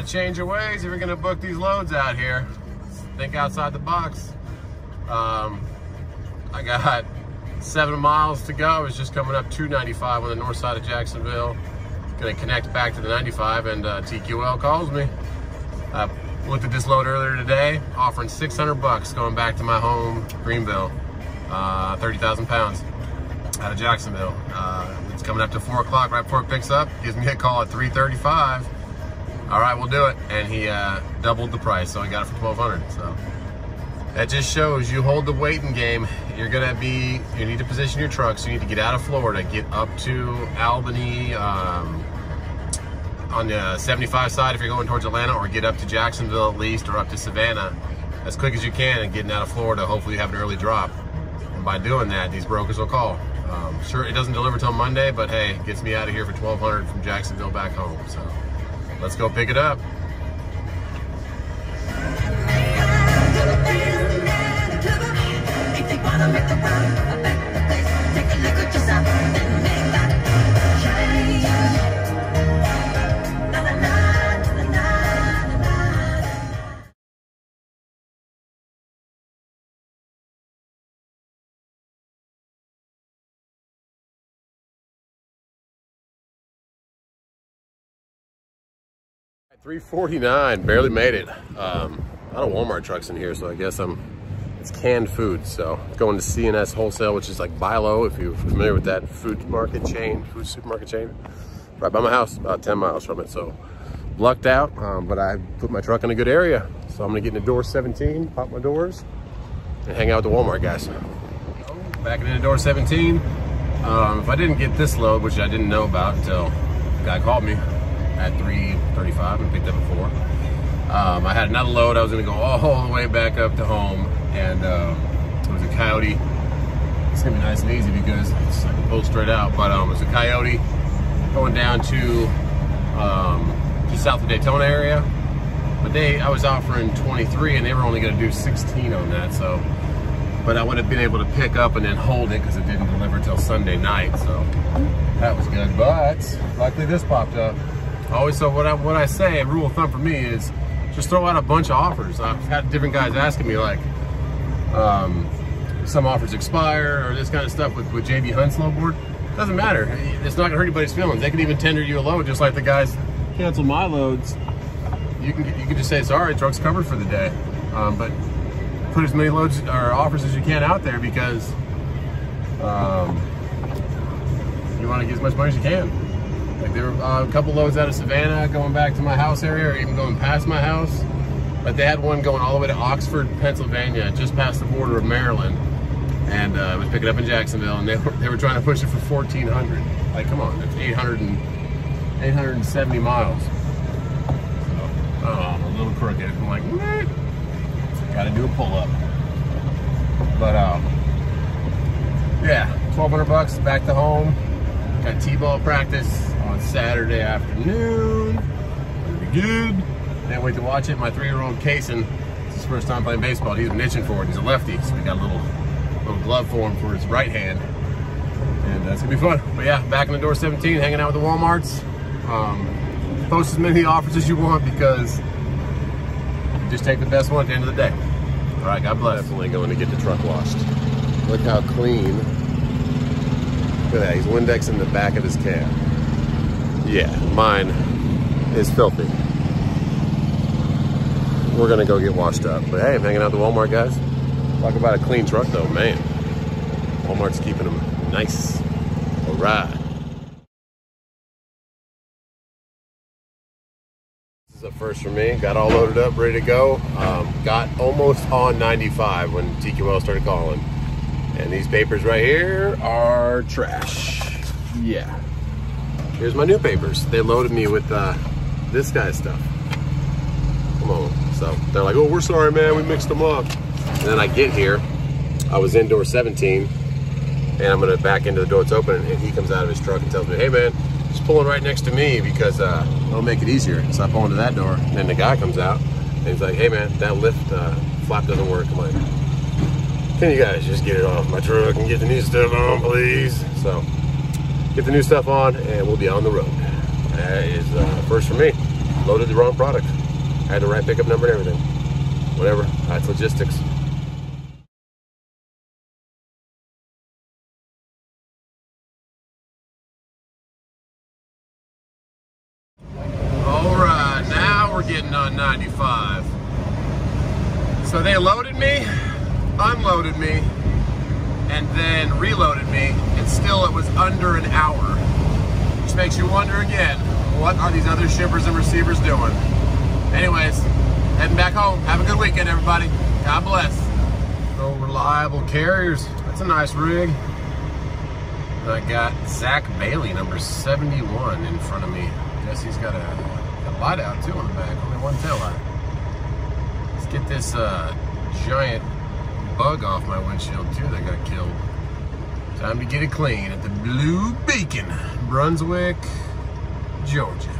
change your ways if you're gonna book these loads out here. Think outside the box. I got 7 miles to go. It's just coming up 295 on the north side of Jacksonville. Gonna connect back to the 95, and TQL calls me. I looked at this load earlier today, offering 600 bucks going back to my home, Greenville, 30,000 pounds out of Jacksonville. It's coming up to 4 o'clock right before it picks up. Gives me a call at 3:35. All right, we'll do it. And he doubled the price, so I got it for 1,200. So that just shows you hold the waiting game. You need to position your trucks. You need to get out of Florida, get up to Albany, on the 75 side if you're going towards Atlanta, or get up to Jacksonville at least, or up to Savannah as quick as you can, and getting out of Florida. Hopefully you have an early drop. And by doing that, these brokers will call. Sure, it doesn't deliver till Monday, but hey, it gets me out of here for 1,200 from Jacksonville back home. So let's go pick it up. $3.49, barely made it. A lot of Walmart trucks in here, so I guess it's canned food. So going to C&S Wholesale, which is like Bilo, if you're familiar with that food supermarket chain, right by my house, about 10 miles from it. So lucked out, but I put my truck in a good area. So I'm gonna get into door 17, pop my doors, and hang out with the Walmart guys. Back into door 17. If I didn't get this load, which I didn't know about until the guy called me at 3:35 and picked up at 4. I had another load. I was gonna go all the way back up to home, and it was a Coyote. It's gonna be nice and easy because I can pull straight out, but it was a Coyote going down to just south of Daytona area. But I was offering 23, and they were only gonna do 16 on that. So, but I would have been able to pick up and then hold it because it didn't deliver till Sunday night. So that was good. But luckily this popped up. So what I say, a rule of thumb for me is just throw out a bunch of offers. I've had different guys asking me like, some offers expire or this kind of stuff with JB Hunt snowboard. Doesn't matter. It's not gonna hurt anybody's feelings. They can even tender you a load, just like the guys cancel my loads. You can just say, sorry, truck's covered for the day. But put as many loads or offers as you can out there because you want to get as much money as you can. Like there were a couple loads out of Savannah going back to my house area, or even going past my house. But they had one going all the way to Oxford, Pennsylvania, just past the border of Maryland. And I was picking up in Jacksonville, and they were trying to push it for 1,400. Like, come on, that's 870 miles. So, I'm a little crooked. I'm like, what? Gotta do a pull-up. But yeah, 1,200 bucks back to home. Got T-ball practice on Saturday afternoon. It'll be good. Can't wait to watch it. My 3-year-old Kason, it's his first time playing baseball. He's been itching for it. He's a lefty, so we got a little glove for him for his right hand. And that's gonna be fun. But yeah, back in the door 17, hanging out with the Walmarts. Post as many offers as you want because you just take the best one at the end of the day. All right, God bless. Definitely going to get the truck washed. Look how clean. Look at that, he's Windexing the back of his cab. Yeah, mine is filthy. We're gonna go get washed up. But hey, I'm hanging out with the Walmart guys. Talk about a clean truck though, man. Walmart's keeping them nice. All right. This is a first for me. Got all loaded up, ready to go. Got almost on 95 when TQL started calling. And these papers right here are trash. Yeah. Here's my new papers. They loaded me with this guy's stuff. Come on. So they're like, oh, we're sorry, man. We mixed them up. And then I get here. I was in door 17. And I'm going to back into the door. It's open. And he comes out of his truck and tells me, hey, man, just pulling right next to me because it'll make it easier. So I pull into that door. And then the guy comes out. And he's like, hey, man, that lift flap doesn't work. I'm like, can you guys just get it off my truck and get the new stuff on, please? So, get the new stuff on, and we'll be on the road. That is first for me. loaded the wrong product. I had the right pickup number and everything. Whatever, that's logistics. All right, now we're getting on 95. So they loaded me, unloaded me, and then reloaded me, and still it was under an hour. Which makes you wonder again, what are these other shippers and receivers doing? Anyways, heading back home. Have a good weekend, everybody. God bless. So Reliable Carriers, that's a nice rig. And I got Zach Bailey, number 71, in front of me. Guess he's got a light out too on the back, only one tail light. Let's get this giant bug off my windshield too that got killed. Time to get it clean at the Blue Beacon, Brunswick, Georgia.